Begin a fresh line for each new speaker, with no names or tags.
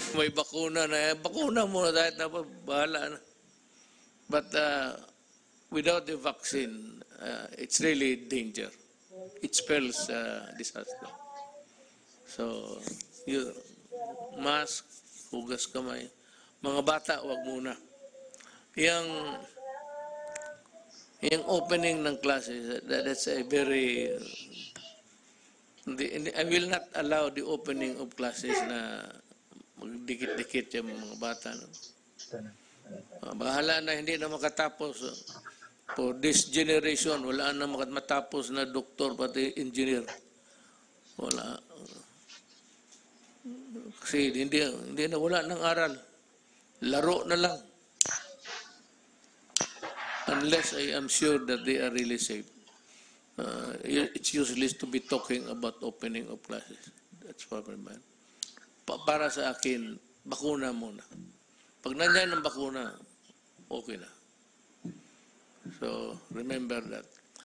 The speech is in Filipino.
may bakuna na, bakuna muna dahil na bahala na. But without the vaccine, it's really danger. It spells disaster. So, you, mask, hugas kamay. Mga bata, wag muna. Yung opening ng classes, that's a very... I will not allow the opening of classes na magdikit-dikit yung mga bata. No? Bahala na hindi na makatapos. For this generation, wala na matapos na doktor pati engineer. Wala. Kasi hindi na wala ng aral. Laro na lang. Unless I am sure that they are really safe. It's useless to be talking about opening of classes. That's for my mind. Para sa akin, bakuna muna. Pag nandiyan ang bakuna, okay na. So, remember that.